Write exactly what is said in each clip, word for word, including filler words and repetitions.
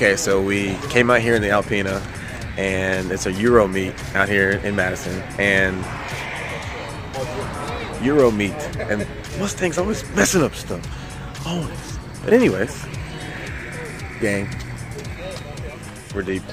Okay, so we came out here in the Alpina, and it's a Euro meet out here in Madison, and Euro meet, and Mustang's always messing up stuff, always. But anyways, gang, we're deep.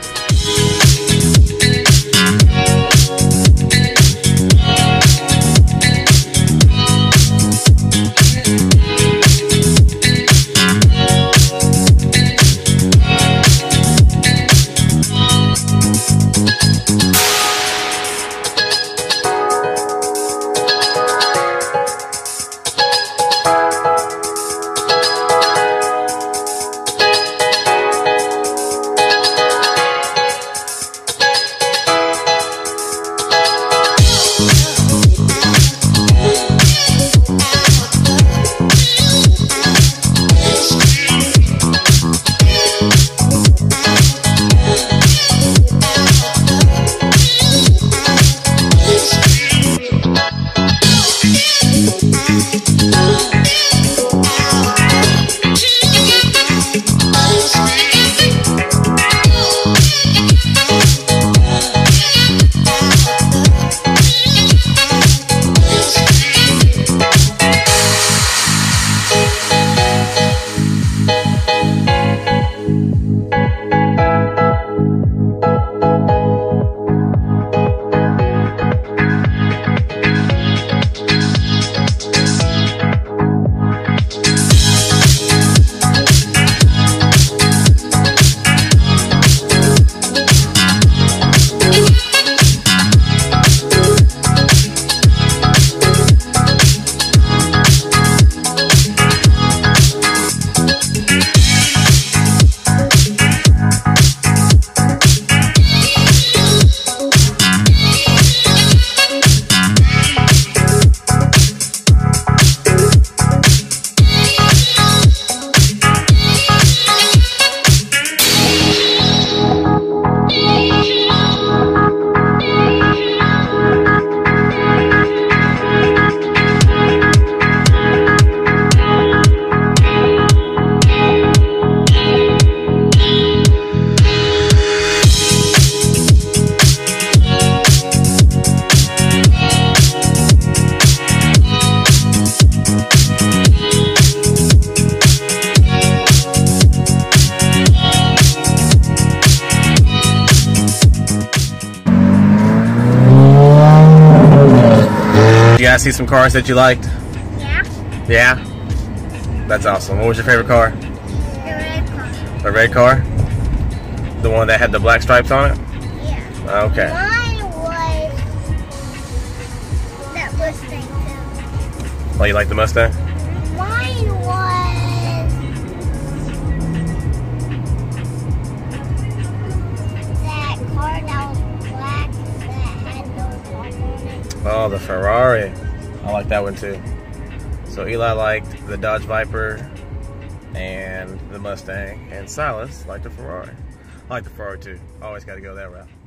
You guys see some cars that you liked? Yeah. Yeah? That's awesome. What was your favorite car? The red car. The red car? The one that had the black stripes on it? Yeah. Okay. Mine was that Mustang too. Oh, you like the Mustang? Mine was that car that was black that had no top on it. Oh, the Ferrari. I like that one too. So Eli liked the Dodge Viper and the Mustang, and Silas liked the Ferrari. I like the Ferrari too. Always got to go that route.